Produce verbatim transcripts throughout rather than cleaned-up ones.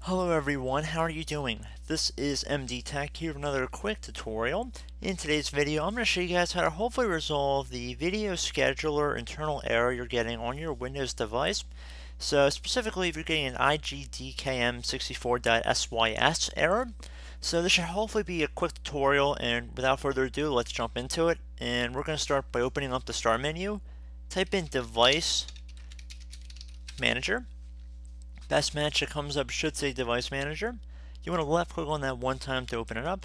Hello everyone, how are you doing? This is M D Tech here with another quick tutorial. In today's video, I'm going to show you guys how to hopefully resolve the video scheduler internal error you're getting on your Windows device. So specifically, if you're getting an I G D K M sixty-four dot S Y S error. So this should hopefully be a quick tutorial, and without further ado, let's jump into it. And we're going to start by opening up the Start menu. Type in Device Manager. Best match that comes up should say Device Manager. You want to left click on that one time to open it up.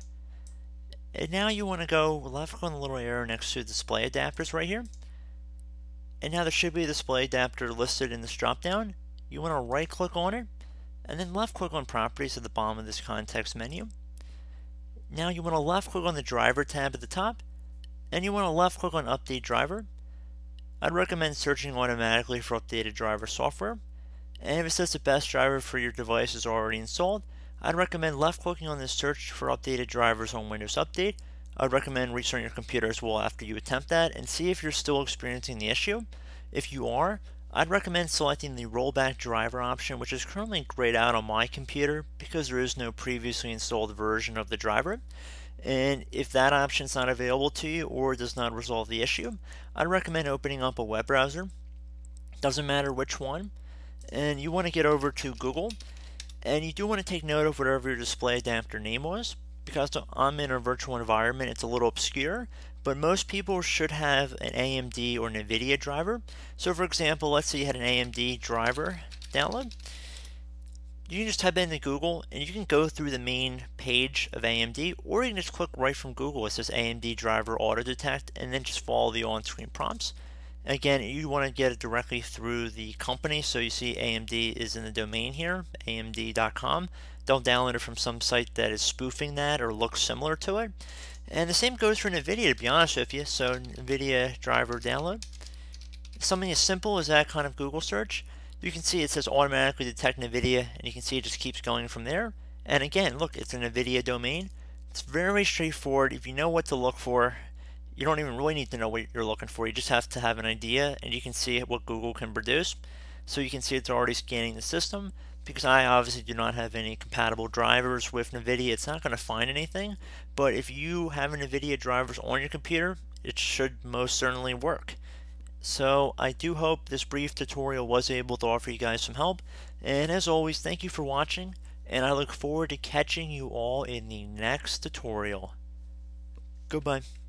And now you want to go left click on the little arrow next to Display Adapters right here. And now there should be a display adapter listed in this drop down. You want to right click on it and then left click on Properties at the bottom of this context menu. Now you want to left click on the Driver tab at the top and you want to left click on Update Driver. I'd recommend searching automatically for updated driver software. And if it says the best driver for your device is already installed, I'd recommend left clicking on this search for updated drivers on Windows Update. I'd recommend restarting your computer as well after you attempt that and see if you're still experiencing the issue. If you are, I'd recommend selecting the rollback driver option, which is currently grayed out on my computer because there is no previously installed version of the driver. And if that option is not available to you or does not resolve the issue, I'd recommend opening up a web browser. Doesn't matter which one. And you want to get over to Google, and you do want to take note of whatever your display adapter name was, because I'm in a virtual environment, it's a little obscure, but most people should have an A M D or NVIDIA driver. So for example, let's say you had an A M D driver download. You can just type into Google and you can go through the main page of A M D, or you can just click right from Google. It says A M D driver auto detect and then just follow the on-screen prompts. Again, you want to get it directly through the company, so you see A M D is in the domain here, A M D dot com. Don't download it from some site that is spoofing that or looks similar to it. And the same goes for NVIDIA, to be honest with you. So NVIDIA driver download. Something as simple as that kind of Google search. You can see it says automatically detect NVIDIA, and you can see it just keeps going from there. And again, look, it's an NVIDIA domain. It's very straightforward. If you know what to look for, you don't even really need to know what you're looking for. You just have to have an idea, and you can see what Google can produce. So you can see it's already scanning the system. Because I obviously do not have any compatible drivers with NVIDIA, it's not going to find anything. But if you have an NVIDIA drivers on your computer, it should most certainly work. So I do hope this brief tutorial was able to offer you guys some help. And as always, thank you for watching, and I look forward to catching you all in the next tutorial. Goodbye.